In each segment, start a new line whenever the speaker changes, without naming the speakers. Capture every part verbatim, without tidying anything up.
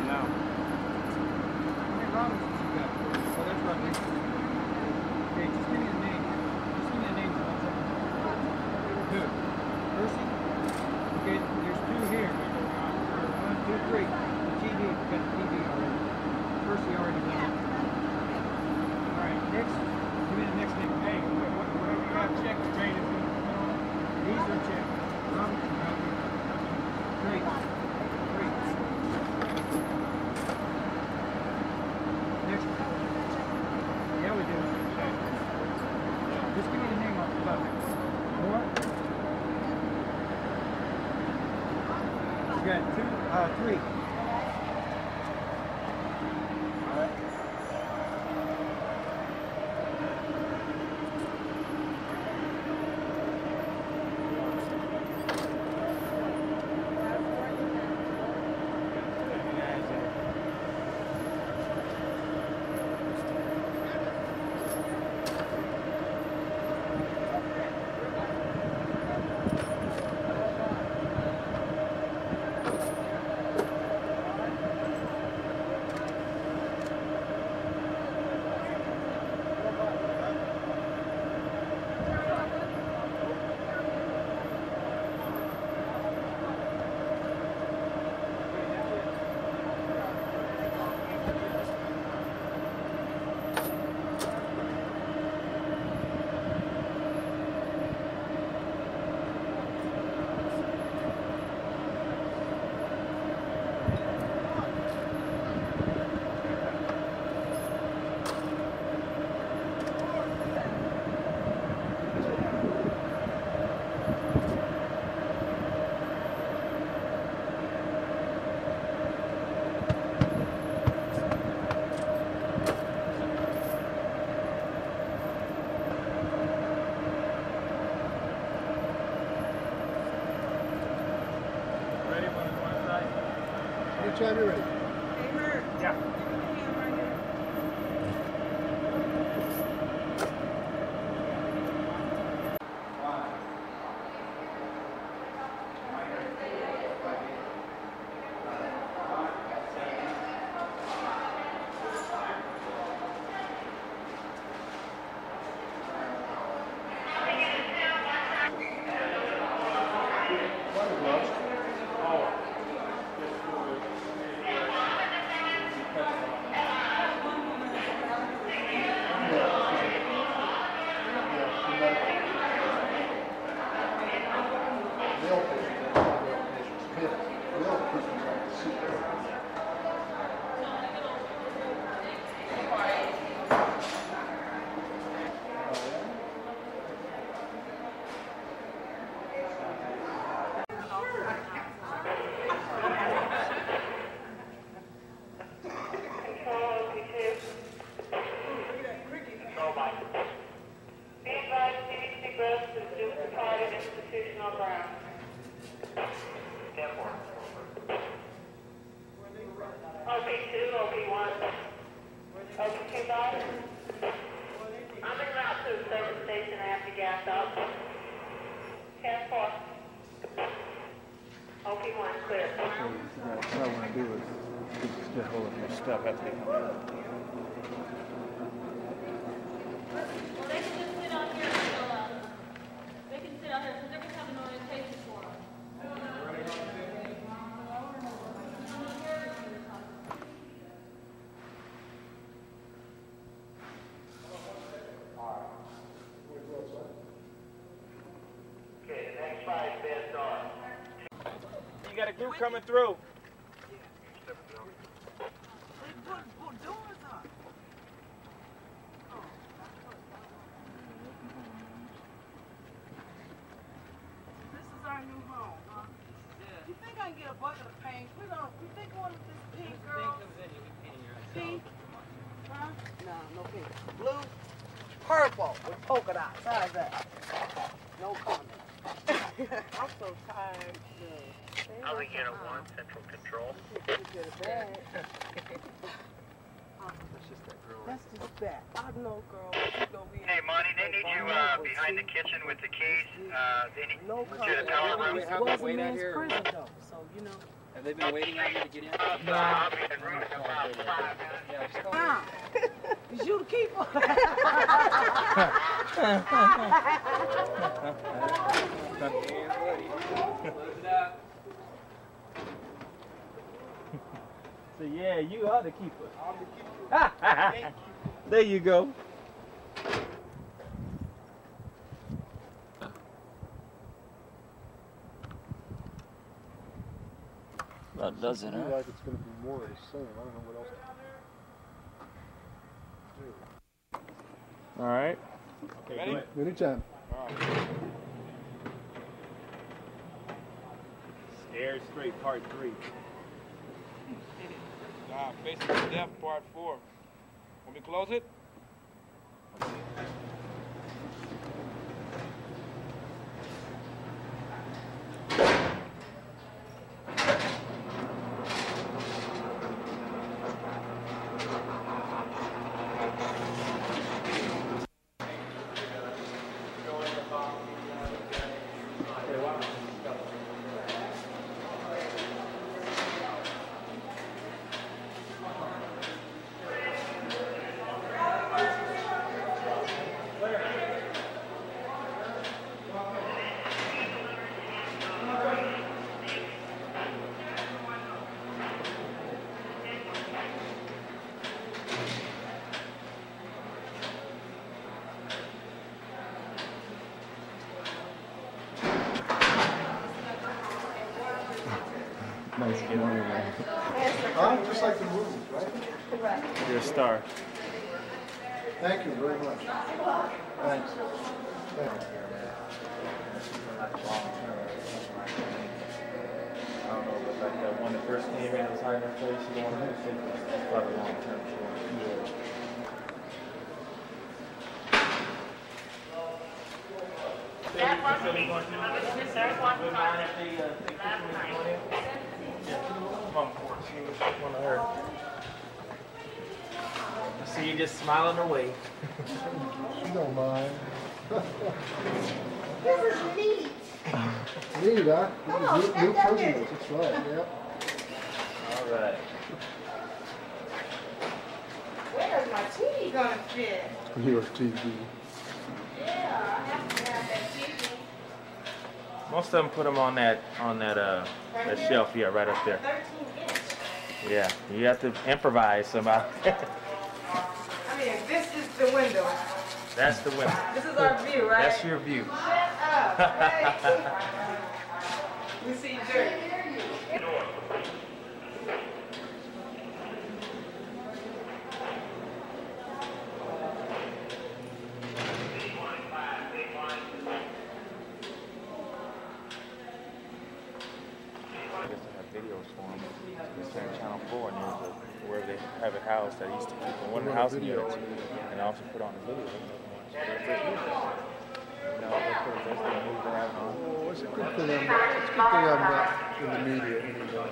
now.
How many Robinsons you got? Oh, that's right next to you. Okay, just give me the name. Just give me the names one second. Who? Percy? Okay, there's two here. One, two, three. The T V, we got the T V already. Percy already went in. Alright, next. Give me the next name. Hey, whatever you have checked, Jane, if you put on. These are checked. Robinson out here. Great. Great. Next one. Yeah, we do. Just give me the name off the top. More? You got two, uh, three. All right.
Anytime you're ready.
Yeah.
Stuff after they come out.
Well, they can just sit out here until, uh, they can sit out here because they're going to have an orientation for them.
Okay, the next five beds are.
You got a group coming through.
Purple with polka dots. How's that? No comment. I'm so tired.
How we get a one central control?
That's just that girl. That's just bad. I know, girl.
Hey, Monty, they need you uh, behind the kitchen with the keys. Uh, they need
no
to the power room.
It was a man's prison, though, so, you know.
Have they been waiting on you to get in?
No. I'll be in room in about five minutes.
Yeah, just call
Ah, is you the keeper?
So yeah, you are the keeper. I'm the keeper. There you go.
That does it,
I
huh?
feel like it's going to be more of the same. I don't know what else to do.
All right. Okay,
Ready?
go ahead.
Anytime.
Scared Straight Part Three.
Nah, Facing the Death Part Four. Want me to close it?
Nice getting on there.
Huh? Just like the movies, right?
Correct.
You're a star.
Thank you very much. Thanks. Thanks.
I don't know, but like that one that first came in, it was high in her face. You don't want to think it's probably long term. Yeah.
That one, please. There's one
Would mind if they uh, take pictures when you go in? Yeah. Come on, see which one of her. I see you just smiling away.
You don't mind.
This is neat.
Neat, huh?
Come on,
New,
stand
new
up
prisoners, that's right, yep.
All right.
Where's my T V gonna fit?
Your T V.
Yeah, I have to have that T V.
Most of them put them on that on that uh that shelf, yeah, right up there.
thirteen inch.
Yeah, you have to improvise somehow.
I mean, this is the window.
That's the window.
This is our view, right?
That's your view.
Shut up. Hey. We see dirt.
I guess they have videos for them. It's on Channel four, and there's a, where they have it housed that used to keep in one of the housing units, and also put on the video. You know, that's the that's the move they have on.
Oh, it's a good thing I'm not, it's a good thing I'm not in the media anymore.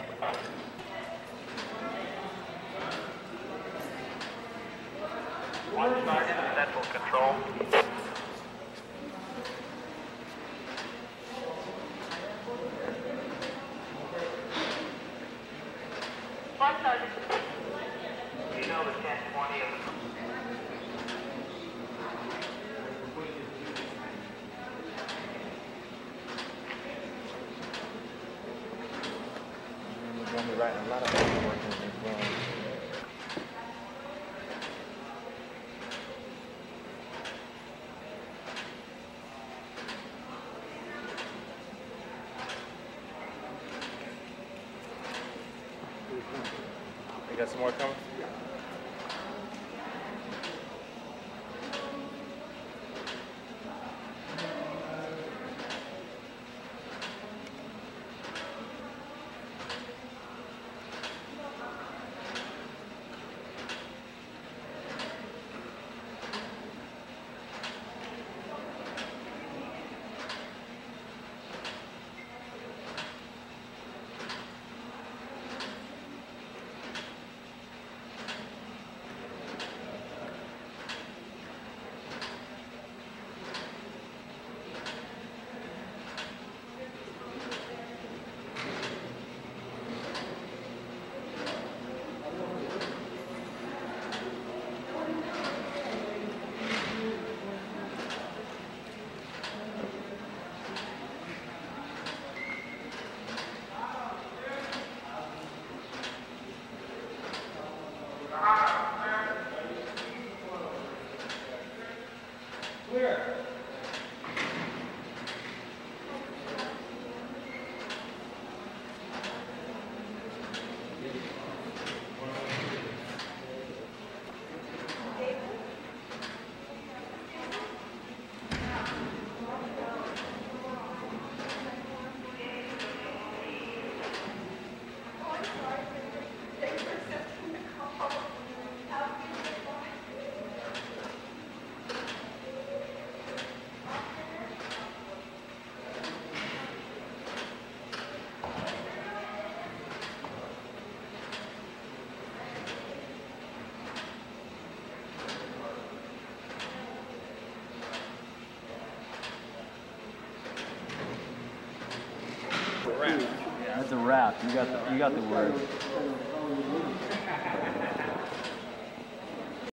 Central Control.
One sergeant.
You know the ten twenty of the
And we're going to be writing a lot of paperwork in this room. You got some more coming?
rap.
That's a rap. You got the you got the word.